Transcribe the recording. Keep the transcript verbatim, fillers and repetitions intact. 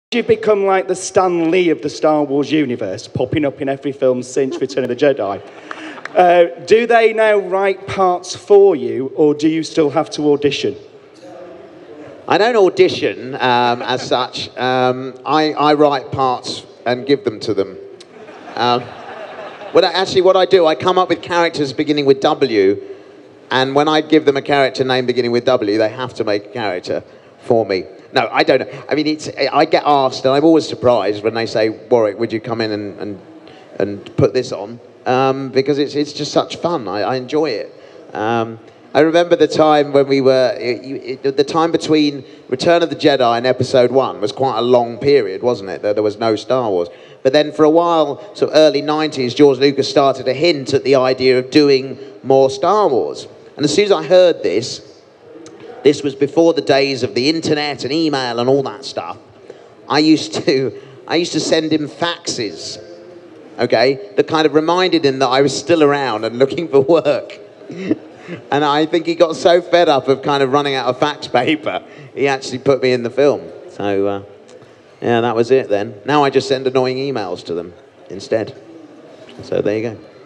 You've become like the Stan Lee of the Star Wars universe, popping up in every film since Return of the Jedi. Uh, do they now write parts for you, or do you still have to audition? I don't audition um, as such. Um, I, I write parts and give them to them. Um, what I, actually, what I do, I come up with characters beginning with W, and when I give them a character name beginning with W, they have to make a character for me. No, I don't know. I mean, it's, I get asked, and I'm always surprised when they say, Warwick, would you come in and, and, and put this on? Um, because it's, it's just such fun. I, I enjoy it. Um, I remember the time when we were, it, it, the time between Return of the Jedi and Episode One was quite a long period, wasn't it? There, there was no Star Wars. But then for a while, sort of early nineties, George Lucas started to hint at the idea of doing more Star Wars. And as soon as I heard this, this was before the days of the internet and email and all that stuff. I used to, I used to send him faxes, okay, that kind of reminded him that I was still around and looking for work. And I think he got so fed up of kind of running out of fax paper, he actually put me in the film. So, uh, yeah, that was it then. Now I just send annoying emails to them instead. So there you go.